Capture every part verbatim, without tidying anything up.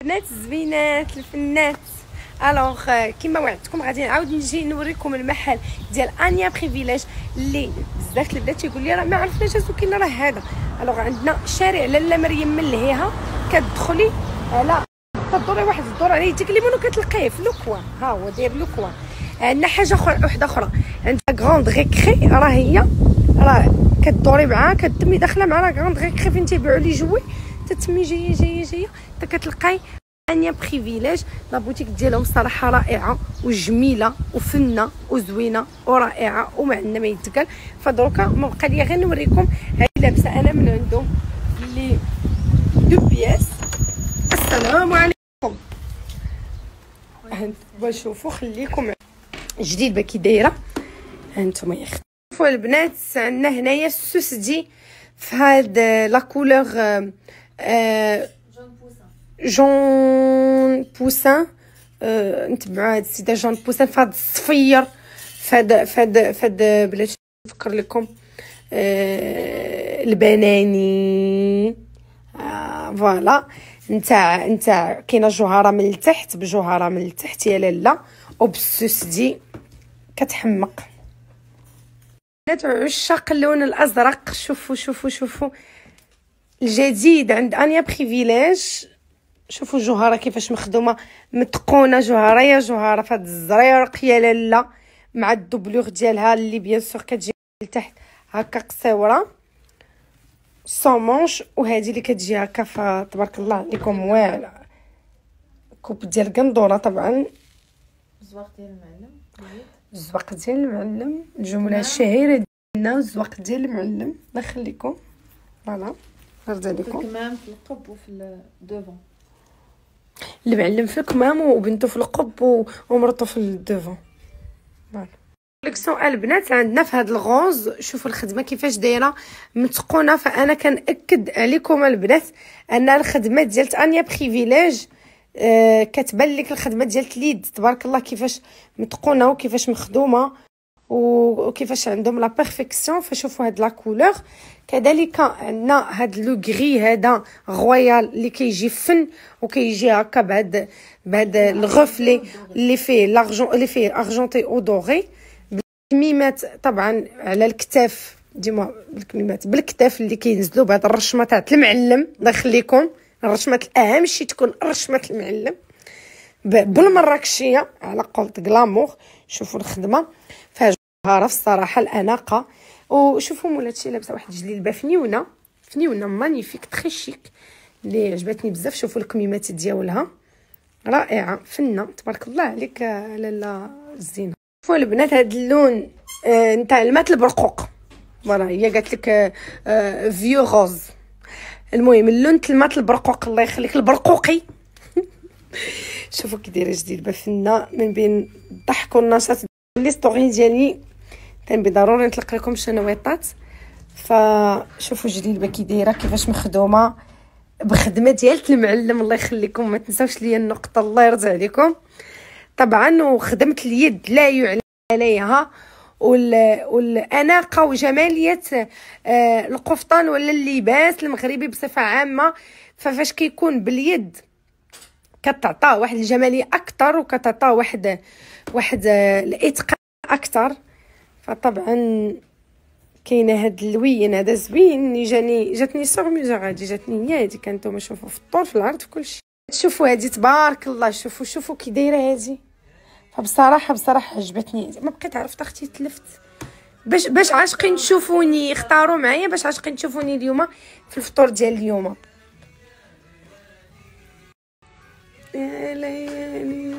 بنات الزوينات الفنات. الوغ كيما وعدتكم غادي نعاود نجي نوريكم المحل ديال انيا بريفيليج اللي بزاف البنات تيقول لي راه ما عرفناش اسو كاين راه هذا. الوغ عندنا شارع لاله مريم من لهيها، كتدخلي على كدوري واحد الدور على يديك اليمين وكتلقيه في لوكوان. ها هو داير لوكوان. عندنا حاجه اخرى وحده اخرى عندها غروند غيكري، راه هي راه كدوري معاها كتمي داخله مع لا غروند غيكري فين تيبيعوا لي جوي، تتمي جايه جايه جايه حتى كتلقاي انيا بريفيليج. لا بوتيك ديالهم صراحه رائعه وجميله وفنه وزوينه ورائعه وما عندنا ما يتقال. فدروكا ما بقى لي غير نوريكم هاي لابسه انا من عندهم لي دو بياس. السلام عليكم. هانتوما شوفوا خليكم جديد كي دايره. هانتوما يا اختي شوفوا البنات عندنا هنايا السوسدي في هاد لا كولور آه جون بوسان. أه نتبعوا هاد السيده جون بوسان فهاد الصفير فهاد فهاد فهاد بلاش نفكر لكم أه البناني. آه فوالا نتاع نتاع كاينه جوهره من التحت بجوهره من التحت يا لاله وبالسوسدي كتحمق. بنات عشاق اللون الازرق شوفوا شوفوا شوفوا الجديد عند انيا بريفيليج. شوفوا الجوهره كيفاش مخدومه متقونه جوهره يا جوهره فهاد الزريرق يا لاله مع الدبلوغ ديالها اللي بيان سور كتجي لتحت هكا قصيوره سون مونش، وهذه اللي كتجي هكا تبارك الله عليكم واعره كوب ديال قندوره. طبعا الزواق ديال المعلم، الزواق ديال المعلم، الجمله الشهيره ديالنا الزواق ديال المعلم. الله يخليكم فوالا نرد عليكم. الكمام في القب وفي الدوفون، المعلم في الكمام وبنته في القب ومرته في الدوفون. فوالا كوليكسيون البنات عندنا في هذا الغوز. شوفوا الخدمه كيفاش دايره متقونه. فانا كنأكد عليكم البنات ان الخدمه ديال انيا بريفيليج آه كتبان لك الخدمه ديال اليد تبارك الله كيفاش متقونه وكيفاش مخدومه وكيفاش عندهم لا بيرفيكسيون. فشوفوا هاد لا كولور. كذلك عندنا هاد لو غري هذا رويال اللي كيجي فن وكيجي هكا بهاد بهاد الغفلي اللي فيه لارجون اللي فيه ارجونتي او دوري بالكميمات طبعا على الكتاف ديما بالكميمات بالكتاف اللي كينزلوا بهاد الرشمه تاع المعلم. الله يخليكم الرشمه اهم شي تكون رشمه المعلم بالمراكشيه على قولت غلامور. شوفوا الخدمه فيها جوهره في الصراحه الاناقه. وشوفوا مولاتشي لابسه واحد الجليلبه فنيونه فنيونه مانيفيك تري شيك اللي عجبتني بزاف. شوفوا الكميمات ديالها رائعه فنه تبارك الله عليك لاله الزينه. شوفوا البنات هذا اللون آه نتاع المات البرقوق. فوالا هي قالت لك آه آه فيو روز. المهم اللون تاع المات البرقوق الله يخليك البرقوقي. شوفوا كي دايره جديده فنه من بين الضحك والنشاط. لي ستوري ديالي كان بضروري نطلق لكم شنويطات. فشوفوا جليلبه كي دايره كيفاش مخدومه بخدمه ديال المعلم. الله يخليكم ما تنساوش ليا النقطه الله يرضي عليكم. طبعا وخدمه اليد لا يعلى عليها والاناقه وجماليه آه القفطان ولا اللباس المغربي بصفه عامه. ففاش كيكون باليد كتعطاه واحد الجماليه اكثر وكتعطاه واحد واحد الاتقان اكثر. فطبعا كاينه هاد اللوين هذا زوين جاني جاتني سورميجا غادي جاتني هي هادي كنتوما شوفوا في الطول في العرض في كلشي. شوفوا هادي تبارك الله. شوفوا شوفوا كي دايره هادي. فبصراحه بصراحه عجبتني. ما بقيت عرفت اختي تلفت باش باش عاشقين تشوفوني اختاروا معايا باش عاشقين تشوفوني اليوم في الفطور ديال اليوم. يا ليالي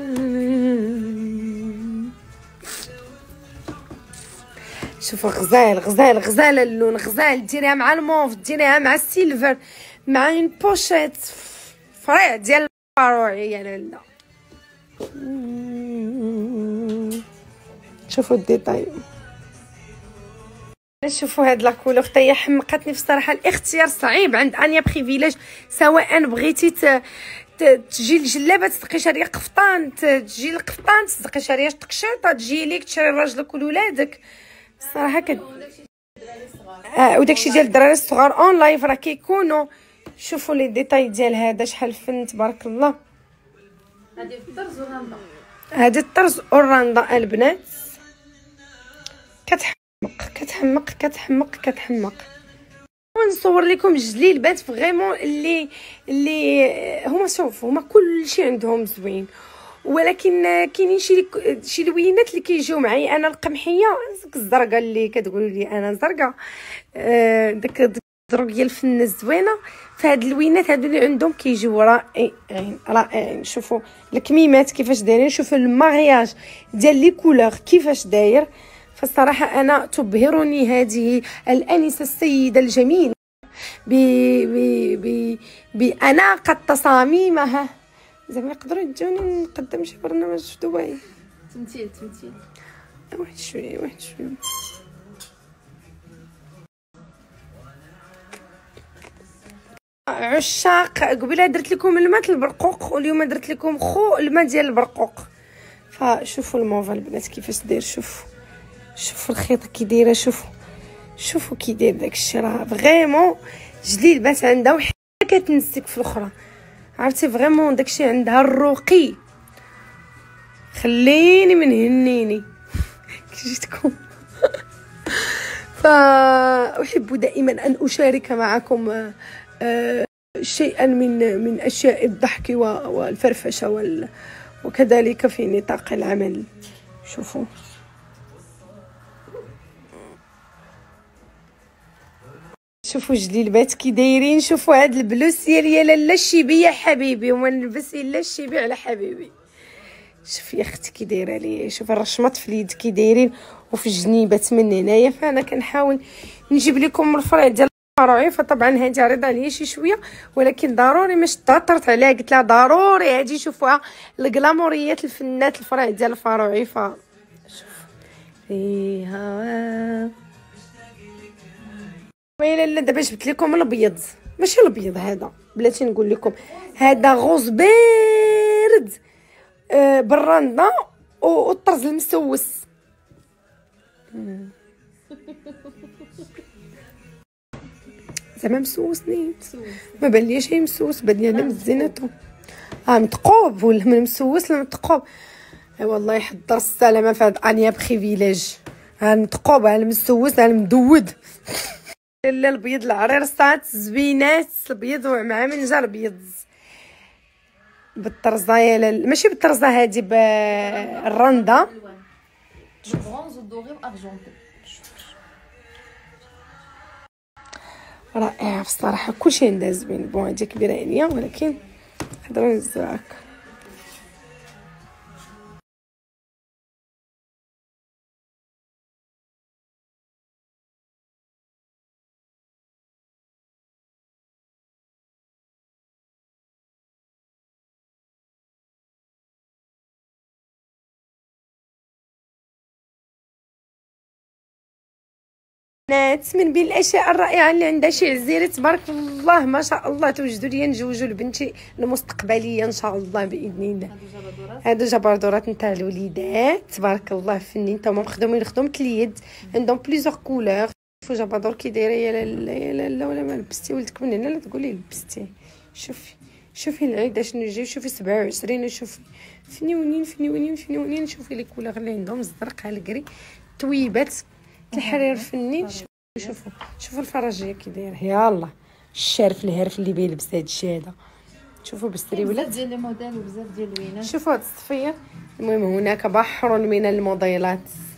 شوفوا غزال غزال غزال اللون غزال. ديريها مع الموف ديريها مع السيلفر مع اون بوشيت فريع ديال الفاروعي يا لاله. شوفوا الديتاي. شوفوا هاد لا كولور حتى هي حمقتني في الصراحه. الاختيار صعيب عند انيا بريفيليج سواء بغيتي تجي الجلابه تسقي شاريه قفطان تجي القفطان تسقي شاريه تقشيطه تجي ليك تشري لراجلك ولولادك الصراحه كد اه وداكشي ديال الدراري الصغار اون لايف راه كيكونوا. شوفوا لي ديتاي ديال هذا شحال فن تبارك الله. هذه في الطرز والرندا. هذه الطرز والرندا البنات. كتحمق كتحمق كتحمق كتحمق. ونصور لكم جوج البنات فريمون اللي اللي هما شوف هما كلشي عندهم زوين، ولكن كاينين شي شي لوينات اللي كيجيو معايا انا القمحيه ديك الزرقاء اللي كتقولوا لي انا زرقاء، آه داك الدروك ديال الفن الزوينه. فهاد اللوينات هادو اللي عندهم كيجيو رائعين رائعين. شوفوا الكميمات كيفاش دايرين، شوفوا المارياج ديال لي كولور كيفاش داير. فالصراحه انا تبهرني هذه الانسه السيده الجميله ب ب باناقه تصاميمها. زعما يقدروا يجوني نقدم شي برنامج في دبي. تمثيل تمثيل واحد شويه واحد شويه. عشاق قبيله درت لكم الماء البرقوق، واليوم درت لكم خو الماء ديال البرقوق. فشوفوا الموفا البنات كيفاش داير، شوفوا شوفوا الخيط كي دايره، شوفوا شوفوا كي داير داكشي. راه فريمون جلي البنات عندها وحده كتنسك في الاخرى، عرفتي فريمون داكشي عندها الرقي. خليني من هنيني كي جيتكم. فاحب دائما ان اشارك معكم شيئا من من اشياء الضحك والفرفشه وكذلك في نطاق العمل. شوفوا شوفوا جليلبات كي دايرين. شوفوا هاد البلوسيه يا لاله الشيبي يا حبيبي، وما نلبس الا الشيبي على حبيبي. شوفي يا اختي كي دايره لي، شوف الرشمات في اليد كي دايرين وفي الجنيبات من هنايا. فانا كنحاول نجيب لكم الفرع ديال الفراعي. فطبعا هذه عريضه عليا شي شويه، ولكن ضروري مش تعطرت عليها، قلت لها ضروري هذه شوفوها الكلاموريات الفنات الفرع ديال الفراعي. ف شوف فيها ويلا. لا دابا جبت لكم الابيض، ماشي الابيض هذا، بلاتي نقول لكم هذا غوز بارد آه بالرندا والطرز المسوس. زعما مسوس نيت، ما بان ليش هي مسوس، بان لي انا مزينته. اه متقوب ولا من مسوس لمتقوب. اي والله يحضر السلامه في هاد انيا بريفيليج. ها متقوب على المسوس على المدود. لا البيض العرير صات زوينات البيض مع منجا البيض بالطرزه يا ماشي بالطرزه هادي بالرندا. برونز ودوري وارجونتي رائعه بصراحه. كلشي عندها زوين. بون هادي كبيره عليا ولكن نقدروا نهزوها هكا. من بين الاشياء الرائعه اللي عندها شي عزيري تبارك الله ما شاء الله توجدوا لي نجوجوا لبنتي المستقبليه ان شاء الله باذن الله. هادو جبردورات نتاع الوليدات تبارك الله فنين، تا هما مخدومين خدمه اليد، عندهم بليزيور كولور. شوفوا جبردور كي دايره يا لاله لا ولا ما لبستي ولدك من هنا لا تقولي لبستي. شوفي شوفي العيد شنو يجي، شوفي سبعة وعشرين، شوفي فنيونين فنيونين فنيونين. شوفي لي كولور اللي عندهم الزرق الكري تويبات الحرير فنين. شوفوا شوفوا الفراجيه كي دايره يالله الشارف الهرف اللي بيلبس هاد الشيء هذا. شوفوا بستري ولات بزاف ديال لي موديل وبزاف ديال اللوينات. شوفوا هاد الصفيه. المهم هناك بحر من الموديلات.